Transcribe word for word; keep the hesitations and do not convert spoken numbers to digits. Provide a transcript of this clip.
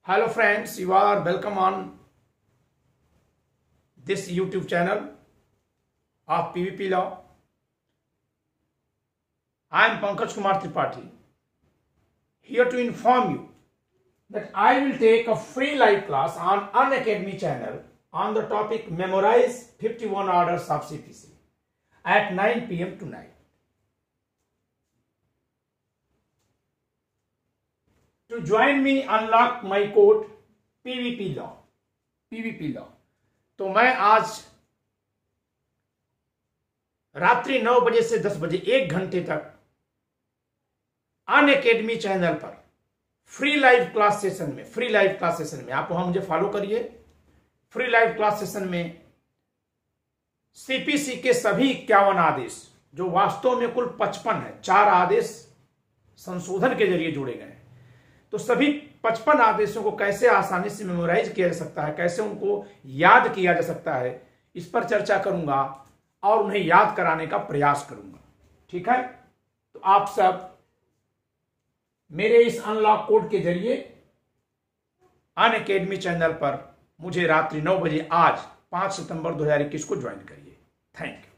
Hello friends, you are welcome on this YouTube channel of P V P Law. I am Pankaj Kumar Tripathi, here to inform you that I will take a free live class on Unacademy channel on the topic Memorize fifty-one Orders of C P C at nine P M tonight. To join me, unlock my code P V P Law. P V P Law. तो मैं आज रात्रि नौ बजे से दस बजे एक घंटे तक अनअकैडमी चैनल पर फ्री लाइव क्लास सेशन में फ्री लाइव क्लास सेशन में आप वहां मुझे फॉलो करिए। फ्री लाइव क्लास सेशन में सीपीसी के सभी इक्यावन आदेश, जो वास्तव में कुल पचपन है, चार आदेश संशोधन के जरिए जोड़े गए, तो सभी पचपन आदेशों को कैसे आसानी से मेमोराइज किया जा सकता है, कैसे उनको याद किया जा सकता है, इस पर चर्चा करूंगा और उन्हें याद कराने का प्रयास करूंगा। ठीक है, तो आप सब मेरे इस अनलॉक कोड के जरिए अनअकैडमी चैनल पर मुझे रात्रि नौ बजे आज पांच सितंबर दो हजार इक्कीस को ज्वाइन करिए। Thank you.